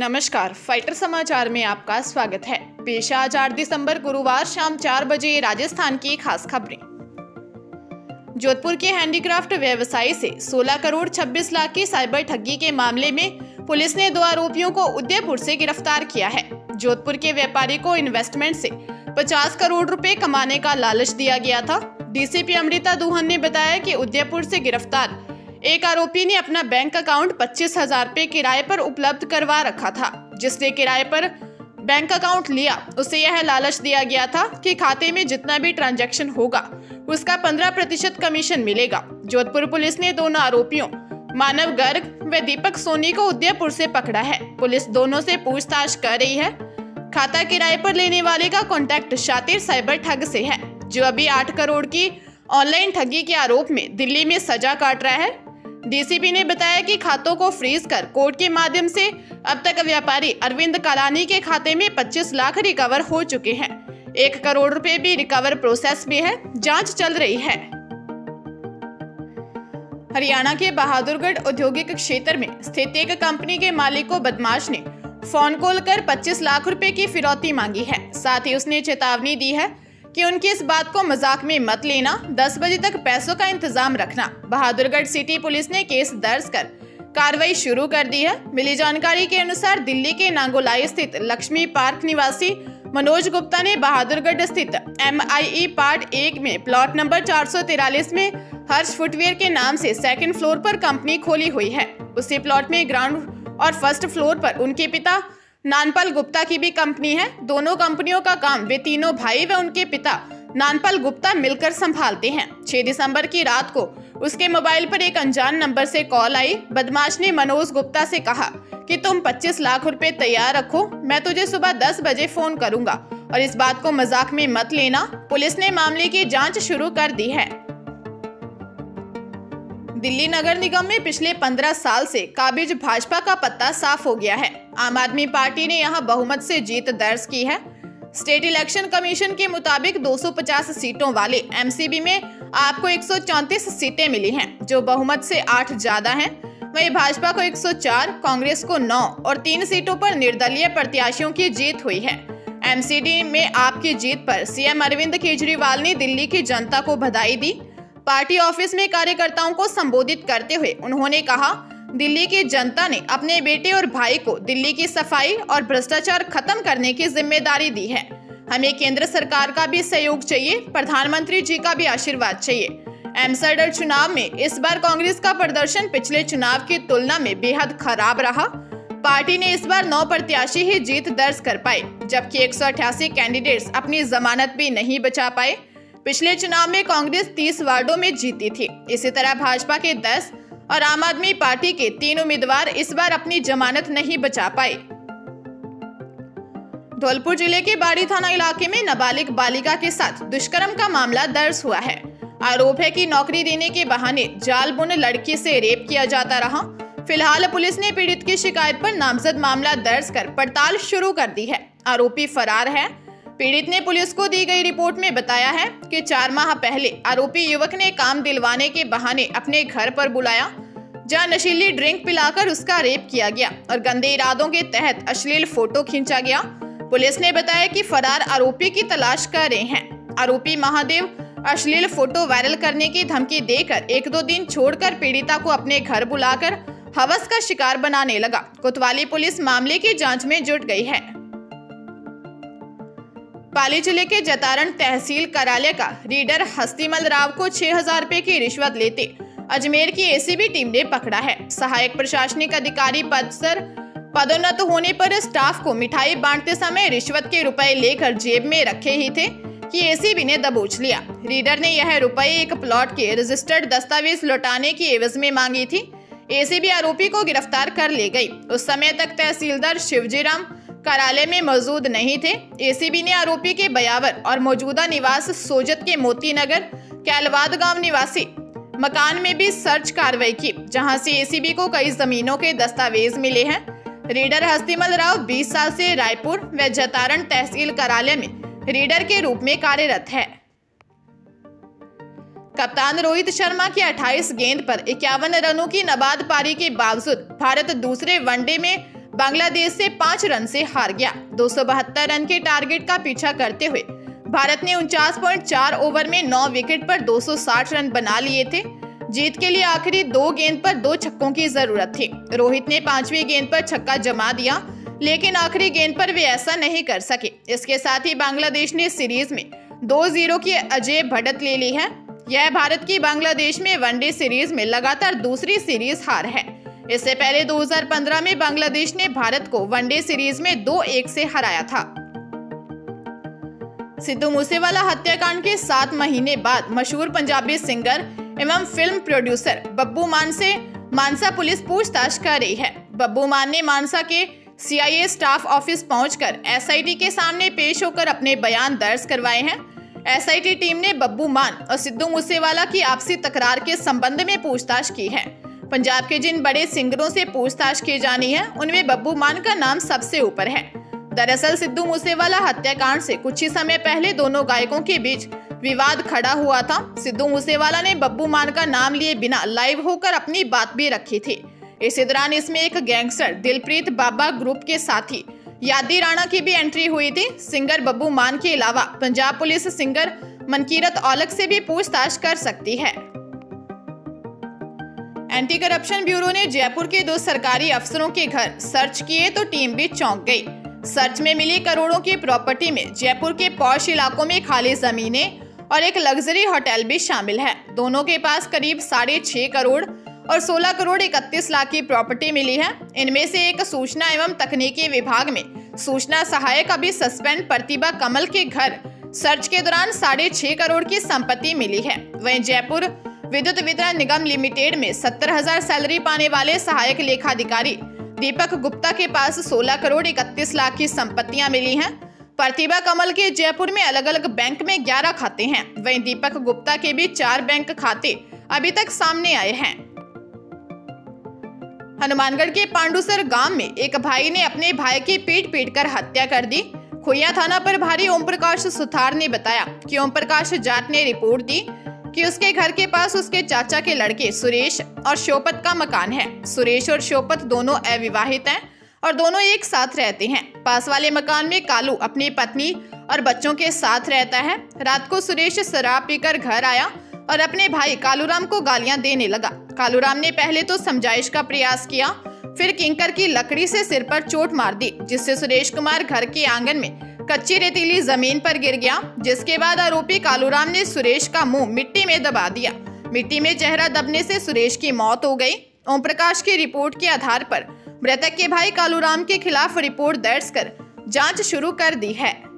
नमस्कार, फाइटर समाचार में आपका स्वागत है। पेश आज 8 दिसंबर गुरुवार शाम 4 बजे राजस्थान की खास खबरें। जोधपुर के हैंडीक्राफ्ट व्यवसायी से 16 करोड़ 26 लाख की साइबर ठगी के मामले में पुलिस ने 2 आरोपियों को उदयपुर से गिरफ्तार किया है। जोधपुर के व्यापारी को इन्वेस्टमेंट से 50 करोड़ रुपए कमाने का लालच दिया गया था। डीसीपी अमृता दुहन ने बताया कि उदयपुर से गिरफ्तार एक आरोपी ने अपना बैंक अकाउंट 25,000 रुपए किराए पर उपलब्ध करवा रखा था। जिसने किराए पर बैंक अकाउंट लिया, उसे यह लालच दिया गया था कि खाते में जितना भी ट्रांजैक्शन होगा उसका 15% कमीशन मिलेगा। जोधपुर पुलिस ने दोनों आरोपियों मानव गर्ग व दीपक सोनी को उदयपुर से पकड़ा है। पुलिस दोनों से पूछताछ कर रही है। खाता किराए पर लेने वाले का कॉन्टैक्ट शातिर साइबर ठग से है, जो अभी 8 करोड़ की ऑनलाइन ठगी के आरोप में दिल्ली में सजा काट रहा है। डीसीपी ने बताया कि खातों को फ्रीज कर कोर्ट के माध्यम से अब तक व्यापारी अरविंद कालानी के खाते में 25 लाख रिकवर हो चुके हैं। 1 करोड़ रुपए भी रिकवर प्रोसेस में है, जांच चल रही है। हरियाणा के बहादुरगढ़ औद्योगिक क्षेत्र में स्थित एक कंपनी के मालिक को बदमाश ने फोन कॉल कर 25 लाख रुपए की फिरौती मांगी है। साथ ही उसने चेतावनी दी है कि उनकी इस बात को मजाक में मत लेना, 10 बजे तक पैसों का इंतजाम रखना। बहादुरगढ़ सिटी पुलिस ने केस दर्ज कर कार्रवाई शुरू कर दी है। मिली जानकारी के अनुसार दिल्ली के नांगोलाई स्थित लक्ष्मी पार्क निवासी मनोज गुप्ता ने बहादुरगढ़ स्थित MIE पार्ट 1 में प्लॉट नंबर 443 में हर्ष फुटवियर के नाम से 2nd फ्लोर पर कंपनी खोली हुई है। उसी प्लॉट में ग्राउंड और 1st फ्लोर पर उनके पिता नानपाल गुप्ता की भी कंपनी है। दोनों कंपनियों का काम वे तीनों भाई व उनके पिता नानपाल गुप्ता मिलकर संभालते हैं। 6 दिसंबर की रात को उसके मोबाइल पर एक अनजान नंबर से कॉल आई। बदमाश ने मनोज गुप्ता से कहा कि तुम 25 लाख रुपए तैयार रखो, मैं तुझे सुबह 10 बजे फोन करूंगा और इस बात को मजाक में मत लेना। पुलिस ने मामले की जांच शुरू कर दी है। दिल्ली नगर निगम में पिछले 15 साल से काबिज भाजपा का पत्ता साफ हो गया है। आम आदमी पार्टी ने यहां बहुमत से जीत दर्ज की है। स्टेट इलेक्शन कमीशन के मुताबिक 250 सीटों वाले MCB में आपको 134 सीटें मिली हैं, जो बहुमत से 8 ज्यादा हैं। वहीं भाजपा को 104, कांग्रेस को 9 और 3 सीटों पर निर्दलीय प्रत्याशियों की जीत हुई है। MCD में आपकी जीत पर CM अरविंद केजरीवाल ने दिल्ली की जनता को बधाई दी। पार्टी ऑफिस में कार्यकर्ताओं को संबोधित करते हुए उन्होंने कहा, दिल्ली की जनता ने अपने बेटे और भाई को दिल्ली की सफाई और भ्रष्टाचार खत्म करने की जिम्मेदारी दी है। हमें केंद्र सरकार का भी सहयोग चाहिए, प्रधानमंत्री जी का भी आशीर्वाद चाहिए। एमसीडी चुनाव में इस बार कांग्रेस का प्रदर्शन पिछले चुनाव की तुलना में बेहद खराब रहा। पार्टी ने इस बार 9 प्रत्याशी ही जीत दर्ज कर पाए, जबकि 188 कैंडिडेट्स अपनी जमानत भी नहीं बचा पाए। पिछले चुनाव में कांग्रेस 30 वार्डों में जीती थी। इसी तरह भाजपा के 10 और आम आदमी पार्टी के 3 उम्मीदवार इस बार अपनी जमानत नहीं बचा पाए। धौलपुर जिले के बाड़ी थाना इलाके में नाबालिग बालिका के साथ दुष्कर्म का मामला दर्ज हुआ है। आरोप है कि नौकरी देने के बहाने जाल बुन लड़की से रेप किया जाता रहा। फिलहाल पुलिस ने पीड़ित की शिकायत पर नामजद मामला दर्ज कर पड़ताल शुरू कर दी है। आरोपी फरार है। पीड़ित ने पुलिस को दी गई रिपोर्ट में बताया है कि 4 माह पहले आरोपी युवक ने काम दिलवाने के बहाने अपने घर पर बुलाया, जहां नशीली ड्रिंक पिलाकर उसका रेप किया गया और गंदे इरादों के तहत अश्लील फोटो खींचा गया। पुलिस ने बताया कि फरार आरोपी की तलाश कर रहे हैं। आरोपी महादेव अश्लील फोटो वायरल करने की धमकी देकर 1-2 दिन छोड़कर पीड़िता को अपने घर बुलाकर हवस का शिकार बनाने लगा। कोतवाली पुलिस मामले की जाँच में जुट गई है। पाली जिले के जतारण तहसील कार्यालय का रीडर हस्तीमल राव को 6,000 रुपए की रिश्वत लेते अजमेर की ACB टीम ने पकड़ा है। सहायक प्रशासनिक अधिकारी पद पर पदोन्नत होने पर स्टाफ को मिठाई बांटते समय रिश्वत के रुपए लेकर जेब में रखे ही थे कि ACB ने दबोच लिया। रीडर ने यह रुपए एक प्लॉट के रजिस्टर्ड दस्तावेज लौटाने की एवज में मांगी थी। ACB आरोपी को गिरफ्तार कर ले गई। उस समय तक तहसीलदार शिवजीराम कार्यालय में मौजूद नहीं थे। ACB ने आरोपी के बयावर और मौजूदा निवास सोजत के मोती नगर कैलवाद गांव निवासी मकान में भी सर्च कार्रवाई की, जहां से ACB को कई जमीनों के दस्तावेज मिले हैं। रीडर हस्तीमल राव 20 साल से रायपुर व जतारण तहसील कार्यालय में रीडर के रूप में कार्यरत है। कप्तान रोहित शर्मा की 28 गेंद पर 51 रनों की नाबाद पारी के बावजूद भारत दूसरे वनडे में बांग्लादेश से 5 रन से हार गया। 272 रन के टारगेट का पीछा करते हुए भारत ने 49.4 ओवर में 9 विकेट पर 260 रन बना लिए थे। जीत के लिए आखिरी 2 गेंद पर 2 छक्कों की जरूरत थी। रोहित ने 5वीं गेंद पर छक्का जमा दिया, लेकिन आखिरी गेंद पर वे ऐसा नहीं कर सके। इसके साथ ही बांग्लादेश ने सीरीज में 2-0 की अजय बढ़त ले ली है। यह भारत की बांग्लादेश में वनडे सीरीज में लगातार दूसरी सीरीज हार है। इससे पहले 2015 में बांग्लादेश ने भारत को वनडे सीरीज में 2-1 से हराया था। सिद्धू मूसेवाला हत्याकांड के 7 महीने बाद मशहूर पंजाबी सिंगर एवं फिल्म प्रोड्यूसर बब्बू मान से मानसा पुलिस पूछताछ कर रही है। बब्बू मान ने मानसा के CIA स्टाफ ऑफिस पहुंचकर SIT के सामने पेश होकर अपने बयान दर्ज करवाए हैं। SIT टीम ने बब्बू मान और सिद्धू मूसेवाला की आपसी तकरार के संबंध में पूछताछ की है। पंजाब के जिन बड़े सिंगरों से पूछताछ की जानी है, उनमें बब्बू मान का नाम सबसे ऊपर है। दरअसल सिद्धू मूसेवाला हत्याकांड से कुछ ही समय पहले दोनों गायकों के बीच विवाद खड़ा हुआ था। सिद्धू मूसेवाला ने बब्बू मान का नाम लिए बिना लाइव होकर अपनी बात भी रखी थी। इसी दौरान इसमें एक गैंगस्टर दिलप्रीत बाबा ग्रुप के साथी यादी राणा की भी एंट्री हुई थी। सिंगर बब्बू मान के अलावा पंजाब पुलिस सिंगर मनकीरत औलख से भी पूछताछ कर सकती है। एंटी करप्शन ब्यूरो ने जयपुर के 2 सरकारी अफसरों के घर सर्च किए तो टीम भी चौंक गई। सर्च में मिली करोड़ों की प्रॉपर्टी में जयपुर के पॉश इलाकों में खाली जमीनें और एक लग्जरी होटल भी शामिल है। दोनों के पास करीब 6.5 करोड़ और 16 करोड़ 31 लाख की प्रॉपर्टी मिली है। इनमें से एक सूचना एवं तकनीकी विभाग में सूचना सहायक अभी सस्पेंड प्रतिभा कमल के घर सर्च के दौरान 6.5 करोड़ की संपत्ति मिली है। वहीं जयपुर विद्युत वितरण निगम लिमिटेड में 70,000 सैलरी पाने वाले सहायक लेखाधिकारी दीपक गुप्ता के पास 16 करोड़ 31 लाख की संपत्तियां मिली हैं। प्रतिभा कमल के जयपुर में अलग अलग बैंक में 11 खाते हैं। वहीं दीपक गुप्ता के भी 4 बैंक खाते अभी तक सामने आए हैं। हनुमानगढ़ के पांडुसर गांव में एक भाई ने अपने भाई की पीट कर हत्या कर दी। खुइया थाना पर भारी ओम प्रकाश सुथार ने बताया कि ओम प्रकाश जाट ने रिपोर्ट दी कि उसके घर के पास उसके चाचा के लड़के सुरेश और शोपत का मकान है। सुरेश और शोपत दोनों अविवाहित हैं और दोनों एक साथ रहते हैं। पास वाले मकान में कालू अपनी पत्नी और बच्चों के साथ रहता है। रात को सुरेश शराब पीकर घर आया और अपने भाई कालूराम को गालियां देने लगा। कालूराम ने पहले तो समझाइश का प्रयास किया, फिर किंकर की लकड़ी से सिर पर चोट मार दी, जिससे सुरेश कुमार घर के आंगन में कच्ची रेतीली जमीन पर गिर गया। जिसके बाद आरोपी कालूराम ने सुरेश का मुंह मिट्टी में दबा दिया। मिट्टी में चेहरा दबने से सुरेश की मौत हो गई। ओम प्रकाश की रिपोर्ट के आधार पर मृतक के भाई कालूराम के खिलाफ रिपोर्ट दर्ज कर जांच शुरू कर दी है।